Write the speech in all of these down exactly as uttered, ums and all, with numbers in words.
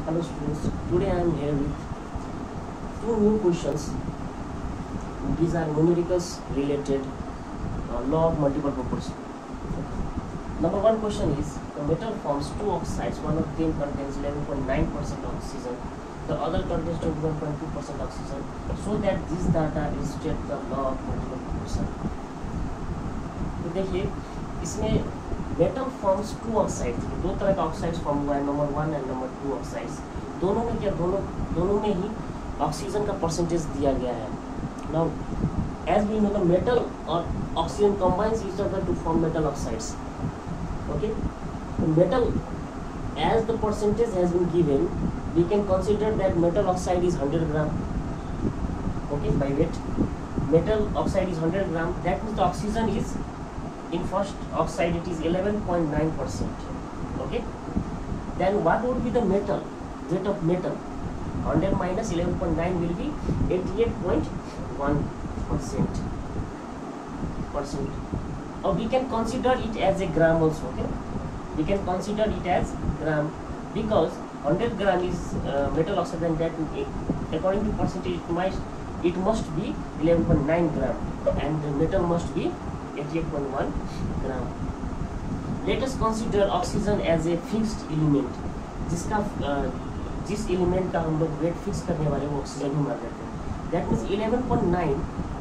Hello students, today I am here with two new questions. These are numericals related uh, law of multiple proportion. Number one question is, the metal forms two oxides, one of them contains eleven point nine percent oxygen, the other contains twenty-one point two percent oxygen, so that this data illustrate the law of multiple proportion. तो देखिए इसमें metal forms to oxide, दो तरह का oxides form हुआ है, number one and number two oxides. दोनों में क्या दोनों दोनों में ही ऑक्सीजन का परसेंटेज दिया गया है। Now as we know the metal और oxygen combines each other to form metal oxides. Okay, metal as the percentage has been given, we can consider that metal oxide is one hundred gram. Okay, by weight metal oxide is one hundred gram. That means the oxygen is in first oxide it is eleven point nine percent. Okay, then what would be the metal weight of metal? one hundred minus eleven point nine will be eighty-eight point one percent percent. Or we can consider it as a gram also. Okay, we can consider it as gram because one hundred gram is uh, metal oxide, and that according to percentage it might it must be eleven point nine gram and the metal must be eighty-eight point one gram. Let us consider oxygen as a fixed element, जिसका uh, जिस element का हम लोग wait fix करने वाले वो oxygen ही मान लेते हैं। That means eleven point nine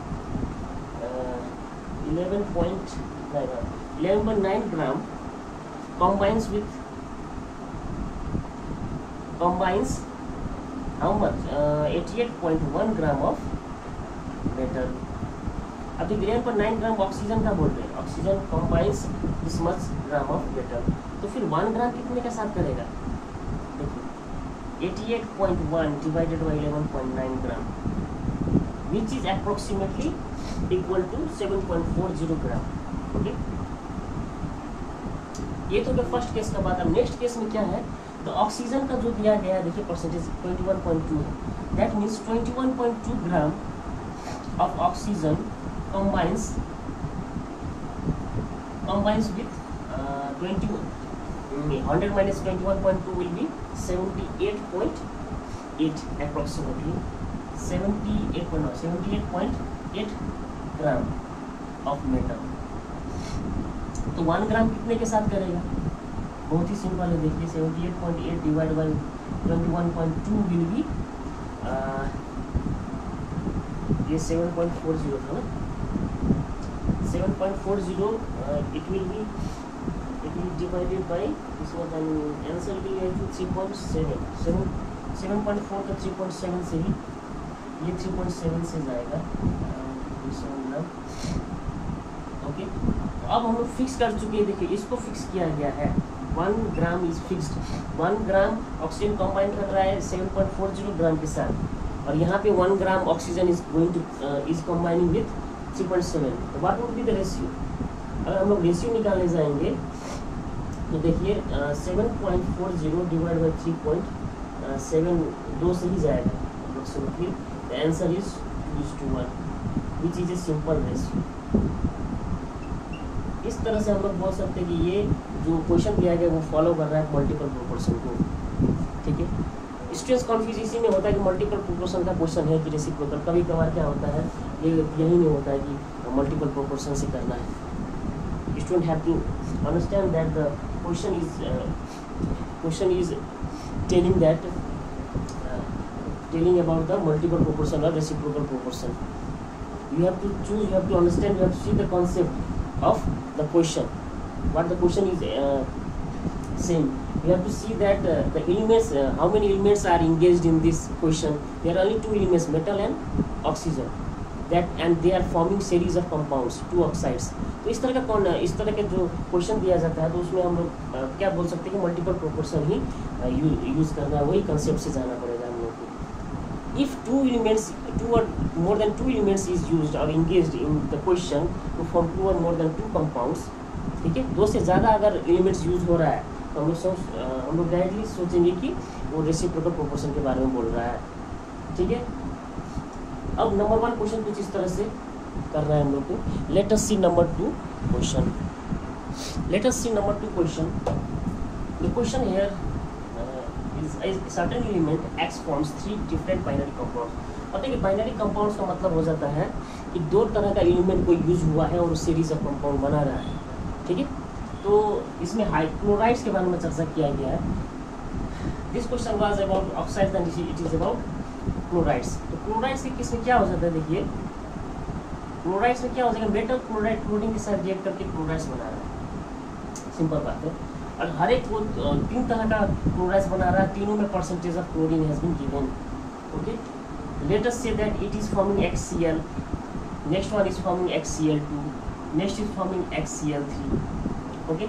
eleven point nine eleven point nine gram combines with combines how much uh, eighty-eight point one gram of metal. अभी eleven point nine gram oxygen का बोल रहे हैं, oxygen combines this much gram of metal, तो फिर one gram कितने के साथ करेगा? देखिए eighty-eight point one divided by eleven point nine gram which is approximately equal to seven point four zero gram. Okay, ये तो फर्स्ट केस का बात। अब नेक्स्ट केस में क्या है, तो ऑक्सीजन का जो दिया गया है देखिए परसेंटेज twenty-one point two है। That means twenty-one point two gram of oxygen combines combines with uh, twenty-one one hundred minus twenty-one point two will be seventy-eight point eight approximately seventy-eight point seventy-eight point eight gram of metal. तो one gram कितने के साथ करेगा? बहुत ही simple है, देखिए seventy-eight point eight divide by twenty-one point two will be ये seven point four zero था ना, seven point four zero uh, it will be it will divided by this one, and answer will be three point seven seven seven point four का three point seven से ही ये three point seven से जाएगा। Okay, अब हम लोग fix कर चुके हैं। देखिए इसको फिक्स किया गया है, one gram is fixed, one gram oxygen combine कर रहा है seven point four zero ग्राम के साथ, और यहाँ पे one gram oxygen is going to is combining with three point seven। तो what would be the ratio? अगर हम लोग रेशियो निकालने जाएंगे तो देखिए seven point four zero divide by three point seven दो से ही जाएगा approximately. The answer is two is to one which is a simple ratio. इस तरह से हम लोग बोल सकते हैं कि ये जो क्वेश्चन दिया गया वो फॉलो कर रहा है मल्टीपल प्रोपोर्शन को। ठीक है, स्टूडेंट्स कन्फ्यूज इसी में होता है कि मल्टीपल प्रोपोर्शन का क्वेश्चन है कि रेसिप्रोकल। कभी कभार क्या होता है, ये यही नहीं होता है कि मल्टीपल प्रोपोर्शन से करना है। Student have to understand that the question is question is telling that telling about the multiple proportion और reciprocal proportion. You have to choose, you have to understand, you have to see the concept of the question, what the question is uh, saying. You have to see that uh, the elements, uh, how many elements are engaged in this question. There are only two elements, metal and oxygen, that and they are forming series of compounds, two oxides. तो इस तरह का कौन इस तरह के जो question दिया जाता है तो उसमें हम लोग uh, क्या बोल सकते हैं कि मल्टीपल प्रोपोर्शन ही यूज uh, करना है, वही कंसेप्ट से जाना पड़ेगा हम लोग को। If two elements, two or more than two elements is used or engaged in the question to form two or more than two compounds, ठीक है, दो से ज़्यादा अगर एलिमेंट्स यूज हो रहा है तो हम लोग सोच हम लोग डायरेक्टली सोचेंगे कि वो रेसिप्रोकल प्रोपोर्शन के बारे में बोल रहा है। ठीक है, अब नंबर वन क्वेश्चन कुछ इस तरह से कर रहा है हम लोग को। Let us see number two question. Let us see number two question. The question here is a certain element X forms three different binary compounds। और देखिए बाइनरी कंपाउंड्स का मतलब हो जाता है कि दो तरह का एलिमेंट कोई यूज हुआ है और सीरीज ऑफ कंपाउंड बना रहा है, ठीक है। तो इसमें हाइड्रोक्लोराइड्स के बारे में चर्चा किया गया है। This question was about oxides and it is about chlorides. तो क्लोराइड्स के किस में क्या हो जाता है, देखिए क्लोराइड्स में क्या हो जाएगा, मेटल क्लोराइड क्लोरीन के साथ रिएक्ट करके क्लोराइड्स बना रहा है, सिंपल बात है। और हर एक वो तीन तरह का क्लोराइड्स बना रहा है, तीनों में percentage of chlorine has been given, okay. Let us say that it is forming X C l, next one is forming X C l two, next is forming X C l three, okay।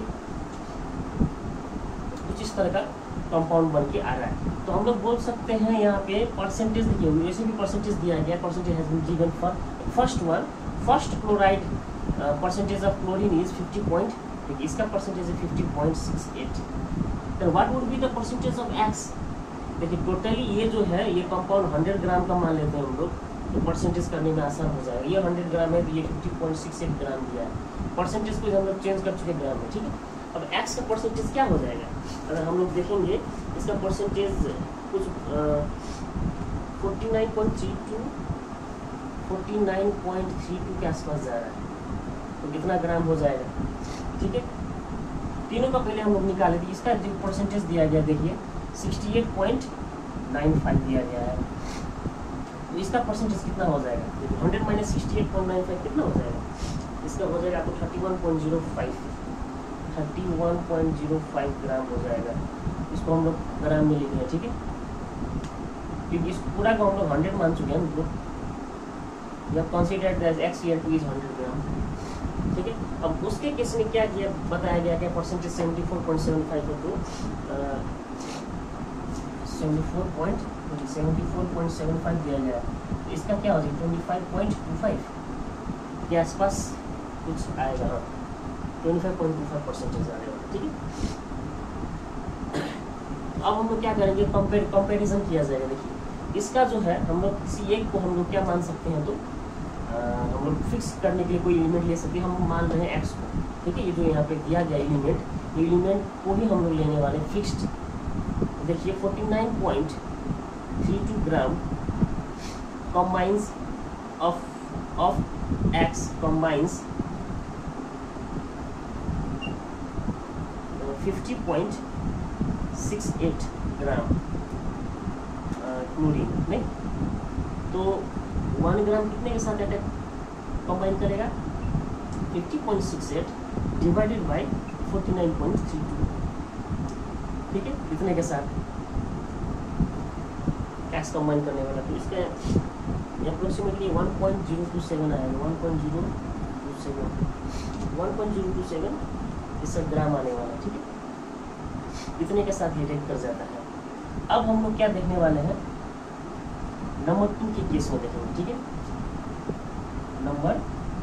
कुछ इस तरह का compound बन के आ रहा है। तो हम लोग बोल सकते हैं यहाँ पे परसेंटेज देखिए, वैसे भी परसेंटेज दिया गया, percentage has been given for first one, first chloride percentage of chlorine is fifty point, देखिए इसका परसेंटेज है fifty point six eight. Then what would be the percentage of X, देखिए टोटली ये जो है ये कंपाउंड हंड्रेड ग्राम का मान लेते हैं हम लोग, तो परसेंटेज करने में आसान हो जाएगा। ये हंड्रेड ग्राम है तो ये fifty point six eight gram दिया है, परसेंटेज को हम लोग चेंज कर चुके ग्राम में, ठीक है। अब एक्स का परसेंटेज क्या हो जाएगा, अगर हम लोग देखेंगे इसका परसेंटेज कुछ forty nine point three two forty nine point three two के आसपास जा रहा है, तो कितना ग्राम हो जाएगा, ठीक है। तीनों का पहले हम लोग निकाले थे, इसका जो परसेंटेज दिया गया देखिए sixty eight point nine five दिया गया है, तो इसका परसेंटेज कितना हो जाएगा, hundred minus sixty eight point nine five कितना हो जाएगा, इसका हो जाएगा आपको thirty one point zero five thirty one point zero five gram हो जाएगा। इसको हम लोग ग्राम में लिख रहे हैं, ठीक है, क्योंकि इस पूरा को हम लोग हंड्रेड मान चुके हैं मतलब, जब considered as X C L two is hundred gram, ठीक है। अब उसके केस में क्या किया बताया गया कि percentage seventy four point seven five को seventy four point seventy four point seven five दिया गया है, तो इसका क्या हो जाएगा twenty five point two five के आसपास कुछ आएगा, हाँ twenty five point two five percentage आने वाला, ठीक है। अब हम लोग क्या करेंगे, कंपेयर कंपेरिजन किया जाएगा। देखिए इसका जो है हम लोग किसी एक को हम लोग क्या मान सकते हैं, तो आ, हम लोग फिक्स करने के लिए कोई एलिमेंट ले सकते हैं, हम मान रहे हैं एक्स को, ठीक है। ये जो यहाँ पे दिया गया एलिमेंट, एलिमेंट को ही हम लोग लेने वाले फिक्स्ड। देखिए forty nine point three two gram combines of of X combines fifty point six eight gram chlorine नहीं, तो वन ग्राम कितने के साथ अटैक कंबाइन करेगा, fifty point six eight divided by forty nine point three two, ठीक है, इतने के साथ एक्स कंबाइन करने वाला। तो इसका approximately one point zero two seven आएगा, one point zero two seven one point zero two seven इसका ग्राम आने वाला, ठीक है, इतने के साथ ये रिएक्ट कर जाता है। अब हम लोग क्या देखने वाले हैं, नंबर टू के केस में देखेंगे, ठीक है। नंबर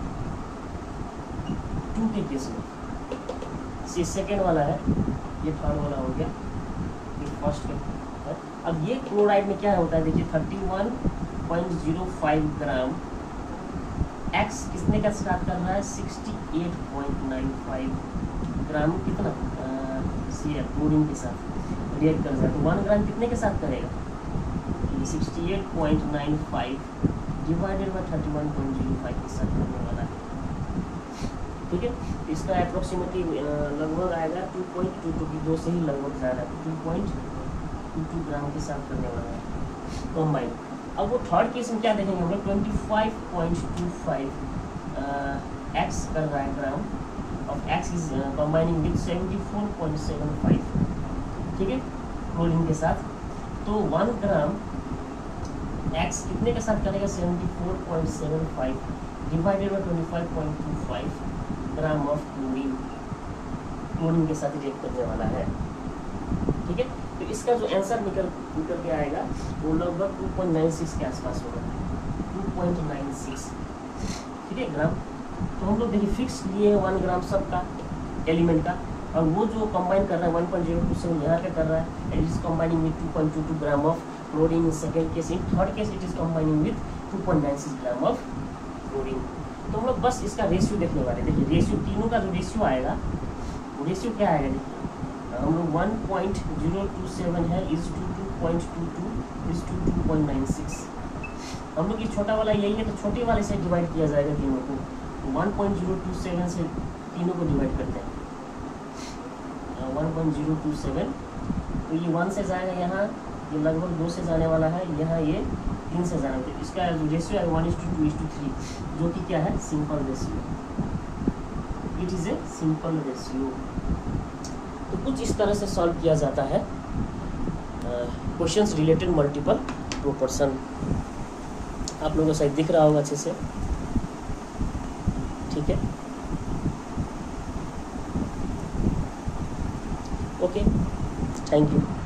टू के केस में ये सेकेंड वाला है, ये थर्ड वाला हो गया, ये फर्स्ट है। अब ये क्लोराइड में क्या होता है, देखिए thirty one point zero five gram, X कितने का स्टार्ट कर रहा है, sixty eight point nine five gram, कितना सी है क्लोरीन के साथ रिएक्ट कर जाए, तो वन ग्राम कितने के साथ करेगा, sixty eight point nine five divided by thirty one point zero five के साथ करने वाला है, ठीक है। इसका अप्रोक्सीमेटली लगभग आएगा टू पॉइंट टू टू की दो से ही लगभग जा रहा है, two point two two gram के साथ करने वाला है कंबाइन। अब वो थर्ड केस में क्या देखेंगे हम लोग, twenty five point two five X कर रहा है gram of X is combining with seventy four point seven five, ठीक है, क्लोरीन के साथ। तो वन ग्राम एक्स कितने के साथ करेगा, seventy four point seven five divided by twenty five point two five gram of chlorine, chlorine के साथ रिएक्ट करने वाला है, ठीक है। तो इसका जो आंसर निकल निकल के आएगा वो लगभग टू पॉइंट नाइन सिक्स के आसपास होगा, टू पॉइंट नाइन सिक्स, ठीक है, ग्राम। तो हम लोग देखिए फिक्स लिए वन ग्राम सबका एलिमेंट का, और वो जो कंबाइन कर रहा है one point zero two seven यहाँ पे कर रहा है, it is combining with two point two two gram of chlorine in second case, in third case it is combining with two point nine six gram of chlorine. तो हम लोग बस इसका रेशियो देखने वाले, देखिए रेशियो तीनों का जो रेशियो आएगा वो रेशियो क्या आएगा, देखिए हम लोग one point zero two seven है is to two point two two is to two point nine six. हम लोग ये छोटा वाला यही है, तो छोटे वाले से डिवाइड किया जाएगा तीनों को। One point zero two seven से तीनों को डिवाइड करते हैं, one point zero two seven. तो ये वन से जाएगा यहाँ, ये लगभग दो से जाने वाला है, यहाँ ये तीन से जाना। तो इसका रेशियो है one is to two is to three, जो कि क्या है, simple ratio. It is a simple ratio. तो कुछ इस तरह से सॉल्व किया जाता है क्वेश्चंस रिलेटेड मल्टीपल प्रोपोर्शन। आप लोगों को शायद दिख रहा होगा अच्छे से, ठीक है। Okay, thank you.